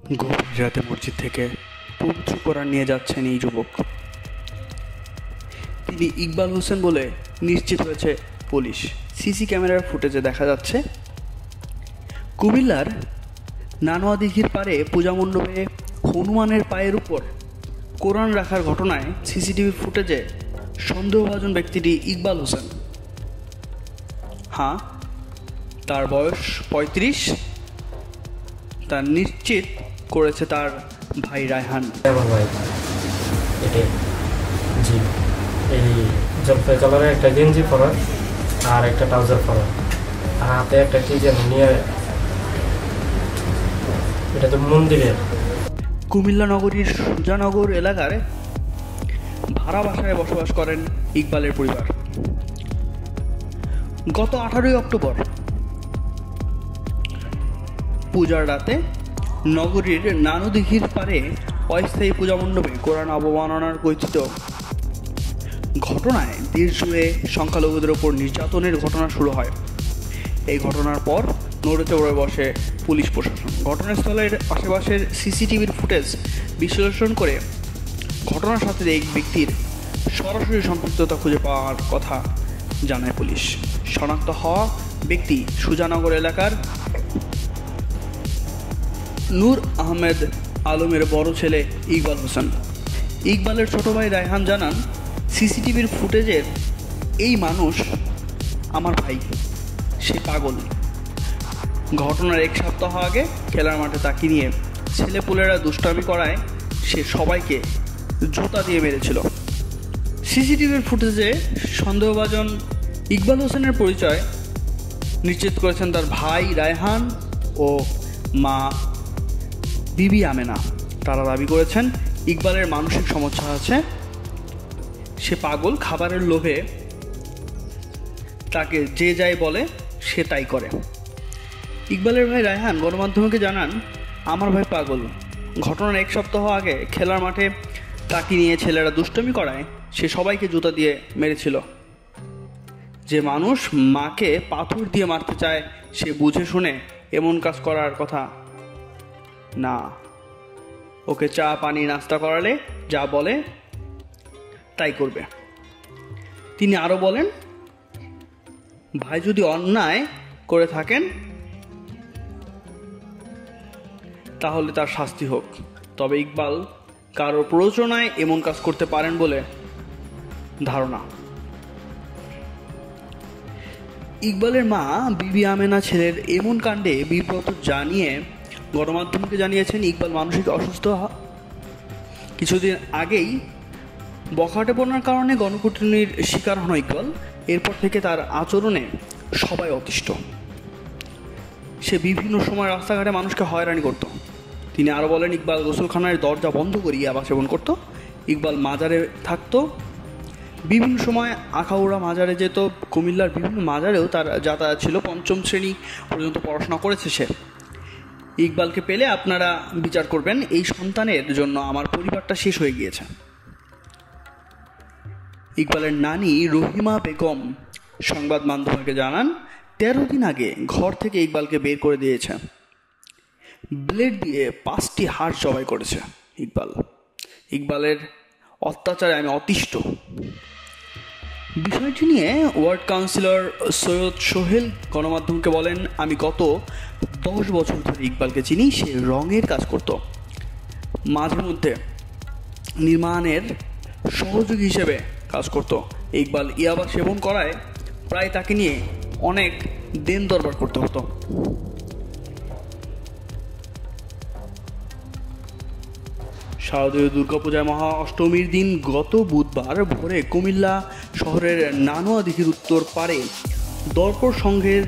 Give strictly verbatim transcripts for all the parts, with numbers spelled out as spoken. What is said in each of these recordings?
গভীর রাতে মসজিদ থেকে পবিত্র কোরআন নিয়ে যাচ্ছেন এই যুবক। তিনি ইকবাল হোসেন বলে নিশ্চিত হয়েছে পুলিশ। সিসি ক্যামেরার ফুটেজে দেখা যাচ্ছে কুমিল্লার নানোয়া দিঘির পাড়ে পূজা মণ্ডপে হনুমানের পায়ের উপর কোরআন রাখার ঘটনায় সিসিটিভির ফুটেজে সন্দেহভাজন ব্যক্তিটি ইকবাল হোসেন। হ্যাঁ, তার বয়স পঁয়ত্রিশ। তার নিশ্চিত করেছে তার ভাই রায়হান। জি, এই জলপাই কালারের একটা গেঞ্জি পরা আর একটা ট্রাউজার পরা আর হাতে একটা কি যেন নিয়ে, এটা তো মন্দিরের। কুমিল্লা নগরীর সুজানগর এলাকার ভাড়া বাসায় বসবাস করেন ইকবালের পরিবার। গত আঠারোই অক্টোবর পূজার রাতে নগরীর নানুদিঘির পাড়ে অস্থায়ী পূজা মণ্ডপে কোরআন অবমাননার কথিত ঘটনায় দেশ জুড়ে সংখ্যালঘুদের ওপর নির্যাতনের ঘটনা শুরু হয়। এই ঘটনার পর নড়ে চড়ে বসে পুলিশ প্রশাসন। ঘটনাস্থলের আশেপাশের সিসিটিভির ফুটেজ বিশ্লেষণ করে ঘটনার সাথে এই ব্যক্তির সরাসরি সম্পৃক্ততা খুঁজে পাওয়ার কথা জানায় পুলিশ। শনাক্ত হওয়া ব্যক্তি সুজানগর এলাকার নূর আহমেদ আলমের বড় ছেলে ইকবাল হোসেন। ইকবালের ছোট ভাই রায়হান জানান, সিসিটিভির ফুটেজের এই মানুষ আমার ভাই, সে পাগল। ঘটনার এক সপ্তাহ আগে খেলার মাঠে তাকে নিয়ে ছেলেপুলেরা দুষ্টামি করায় সে সবাইকে জুতা দিয়ে মেরেছিল। সিসিটিভির ফুটেজে সন্দেহভাজন ইকবাল হোসেনের পরিচয় নিশ্চিত করেছেন তার ভাই রায়হান ও মা বিবি আমেনা। তারা দাবি করেছেন ইকবালের মানসিক সমস্যা আছে, সে পাগল। খাবারের লোভে তাকে যে যাই বলে সে তাই করে। ইকবালের ভাই রায়হান গণমাধ্যমকে জানান, আমার ভাই পাগল। ঘটনার এক সপ্তাহ আগে খেলার মাঠে তাকে নিয়ে ছেলেরা দুষ্টমি করায় সে সবাইকে জুতা দিয়ে মেরেছিল। যে মানুষ মাকে পাথর দিয়ে মারতে চায় সে বুঝে শুনে এমন কাজ করার কথা না। ওকে চা পানি নাস্তা করালে যা বলে তাই করবে। তিনি আরো বলেন, ভাই যদি অন্যায় করে থাকেন তাহলে তার শাস্তি হোক, তবে ইকবাল কারো প্ররোচনায় এমন কাজ করতে পারেন বলে ধারণা। ইকবালের মা বিবি আমেনা ছেলের এমন কাণ্ডে বিব্রত জানিয়ে গণমাধ্যমকে জানিয়েছেন ইকবাল মানসিক অসুস্থ। কিছুদিন আগেই বখাটে পড়ার কারণে গণপিটুনির শিকার হন ইকবাল। এরপর থেকে তার আচরণে সবাই অতিষ্ঠ। সে বিভিন্ন সময় রাস্তাঘাটে মানুষকে হয়রানি করত। তিনি আরও বলেন, ইকবাল গোসলখানার দরজা বন্ধ করিয়ে ইয়াবা সেবন করত। ইকবাল মাজারে থাকতো, বিভিন্ন সময় আখাউড়া মাজারে যেত। কুমিল্লার বিভিন্ন মাজারেও তার যাতায়াত ছিল। পঞ্চম শ্রেণী পর্যন্ত পড়াশোনা করেছে সে। ইকবালকে পেলে আপনারা বিচার করবেন, এই সন্তানের জন্য আমার পরিবারটা শেষ হয়ে গিয়েছে। ইকবালের নানি রহিমা বেগম সংবাদ মাধ্যমকে জানান, তেরো দিন আগে ঘর থেকে ইকবালকে বের করে দিয়েছে। ব্লেড দিয়ে পাঁচটি হাড় জবাই করেছে ইকবাল। ইকবালের অত্যাচারে আমি অতিষ্ঠ। বিষয়টি নিয়ে ওয়ার্ড কাউন্সিলর সৈয়দ সোহেল গণমাধ্যমকে বলেন, আমি গত দশ বছর ধরে ইকবালকে চিনি। সে রঙের কাজ করত, মাঝে মধ্যে নির্মাণের সহযোগী হিসেবে কাজ করত। ইকবাল ইয়াবা সেবন করায় প্রায় তাকে নিয়ে অনেক দেন দরবার করতে হতো। শারদীয় দুর্গাপূজায় মহা অষ্টমীর দিন গত বুধবার ভোরে কুমিল্লা শহরের নানোয়া দিঘির উত্তর পাড়ে দরপর সংঘের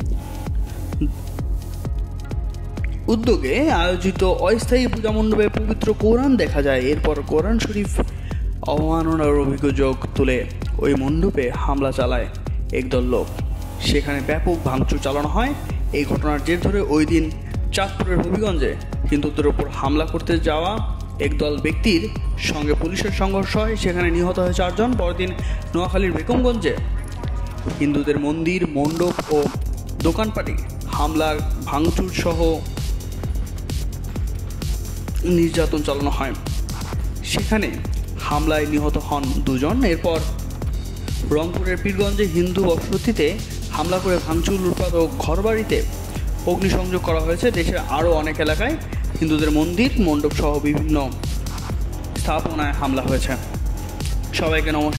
উদ্যোগে আয়োজিত অস্থায়ী পূজা মণ্ডপে পবিত্র কোরআন দেখা যায়। এরপর কোরআন শরীফ অবমাননার অভিযোগ তুলে ওই মণ্ডপে হামলা চালায় একদল লোক। সেখানে ব্যাপক ভাঙচুর চালানো হয়। এই ঘটনার জের ধরে ওই দিন চাঁদপুরের হবিগঞ্জে হিন্দুদের ওপর হামলা করতে যাওয়া একদল ব্যক্তির সঙ্গে পুলিশের সংঘর্ষ হয়। সেখানে নিহত হয় চারজন। পরদিন নোয়াখালীর বেগমগঞ্জে হিন্দুদের মন্দির, মণ্ডপ ও দোকানপাটে হামলা, ভাঙচুর সহ নির্যাতন চালানো হয়। সেখানে হামলায় নিহত হন দুজন। এরপর রংপুরের পীরগঞ্জে হিন্দু বসতিতে হামলা করে ভাঙচুর, লুটপাট ও ঘরবাড়িতে অগ্নিসংযোগ করা হয়েছে। দেশের আরও অনেক এলাকায় হিন্দুদের মন্দির, মণ্ডপ সহ বিভিন্ন স্থাপনায় হামলা হয়েছে। সবাইকে নমস্কার।